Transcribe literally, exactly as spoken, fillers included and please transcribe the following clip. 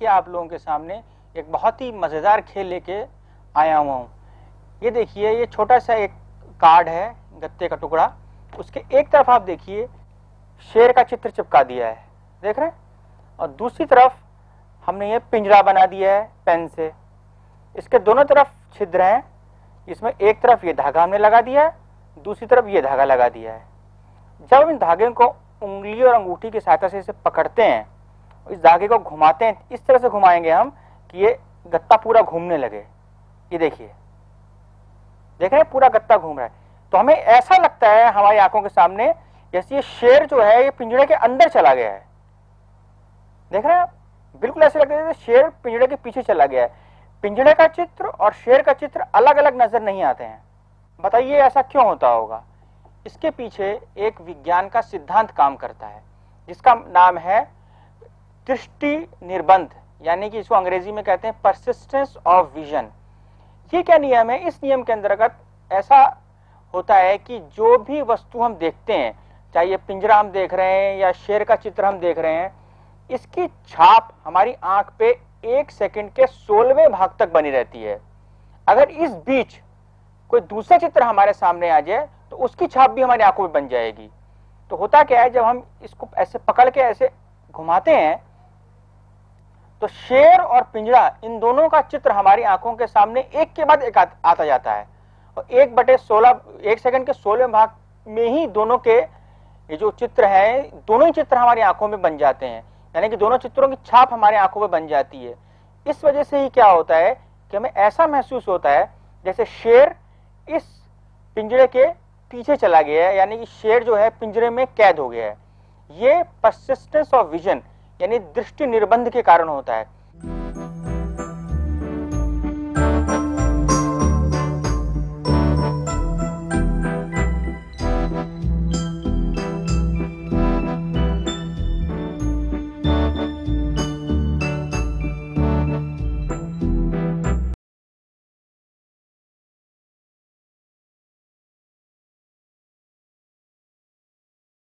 आप लोगों के सामने एक बहुत ही मज़ेदार खेल लेके आया हुआ हूँ। ये देखिए, ये छोटा सा एक कार्ड है, गत्ते का टुकड़ा, उसके एक तरफ आप देखिए शेर का चित्र चिपका दिया है, देख रहे हैं, और दूसरी तरफ हमने ये पिंजरा बना दिया है पेन से। इसके दोनों तरफ छिद्र हैं, इसमें एक तरफ ये धागा हमने लगा दिया है, दूसरी तरफ ये धागा लगा दिया है। जब इन धागे को उंगली और अंगूठी की सहायता से इसे पकड़ते हैं, इस धागे को घुमाते हैं, इस तरह से घुमाएंगे हम कि ये गत्ता पूरा घूमने लगे। ये देखिए, देख रहे हैं, पूरा गत्ता घूम रहा है। तो हमें ऐसा लगता है हमारी आंखों के सामने जैसे ये शेर जो है ये पिंजरे के अंदर चला गया है। देख रहे हैं आप, बिल्कुल ऐसे लगता है जैसे शेर पिंजरे के पीछे चला गया है। पिंजरे का चित्र और शेर का चित्र अलग अलग नजर नहीं आते हैं। बताइए ऐसा क्यों होता होगा? इसके पीछे एक विज्ञान का सिद्धांत काम करता है जिसका नाम है दृष्टि निर्बंध, यानी कि इसको अंग्रेजी में कहते हैं परसिस्टेंस ऑफ विजन। ये क्या नियम है? इस नियम के अंतर्गत ऐसा होता है कि जो भी वस्तु हम देखते हैं, चाहे ये पिंजरा हम देख रहे हैं या शेर का चित्र हम देख रहे हैं, इसकी छाप हमारी आंख पे एक सेकंड के सोलहवें भाग तक बनी रहती है। अगर इस बीच कोई दूसरा चित्र हमारे सामने आ जाए तो उसकी छाप भी हमारी आंखों में बन जाएगी। तो होता क्या है, जब हम इसको ऐसे पकड़ के ऐसे घुमाते हैं तो शेर और पिंजरा इन दोनों का चित्र हमारी आंखों के सामने एक के बाद एक आ, आता जाता है, और एक बटे सोलह एक सेकंड के सोलह भाग में ही दोनों के ये जो चित्र है, दोनों ही चित्र हमारी आंखों में बन जाते हैं, यानी कि दोनों चित्रों की छाप हमारे आंखों में बन जाती है। इस वजह से ही क्या होता है कि हमें ऐसा महसूस होता है जैसे शेर इस पिंजरे के पीछे चला गया है, यानी कि शेर जो है पिंजरे में कैद हो गया है। ये परसिस्टेंस ऑफ विजन यानी दृष्टि निर्बंध के कारण होता है।